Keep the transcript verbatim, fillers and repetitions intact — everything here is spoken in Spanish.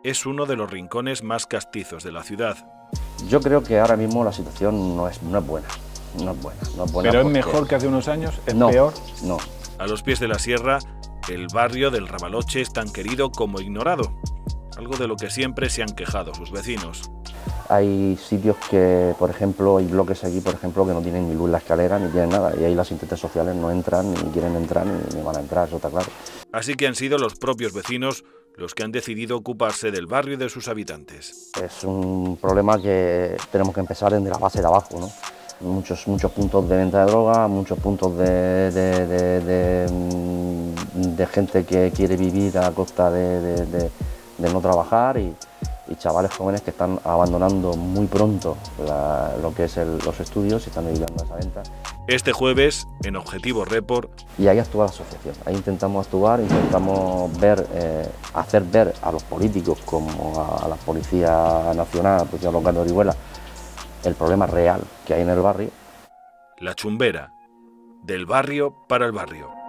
es uno de los rincones más castizos de la ciudad. Yo creo que ahora mismo la situación no es, no es buena, no es buena, no es buena. ¿Pero es porque... mejor que hace unos años? ¿Es no, peor? No. A los pies de la sierra, el barrio del Ravaloche es tan querido como ignorado, algo de lo que siempre se han quejado sus vecinos. Hay sitios que, por ejemplo, hay bloques aquí, por ejemplo, que no tienen ni luz en la escalera, ni tienen nada, y ahí las asistentes sociales no entran, ni quieren entrar, ni, ni van a entrar, eso está claro. Así que han sido los propios vecinos los que han decidido ocuparse del barrio y de sus habitantes. Es un problema que tenemos que empezar desde la base de abajo, ¿no? Muchos, muchos puntos de venta de droga, muchos puntos de, de, de, de, de gente que quiere vivir a costa de, de, de, de no trabajar y, y chavales jóvenes que están abandonando muy pronto la, lo que es el, los estudios y están dedicando a esa venta. Este jueves, en Objetivo Report... Y ahí actúa la asociación, ahí intentamos actuar, intentamos ver, eh, hacer ver a los políticos como a, a la Policía Nacional, a la Policía Local de Orihuela, el problema real que hay en el barrio. La Chumbera, del barrio para el barrio.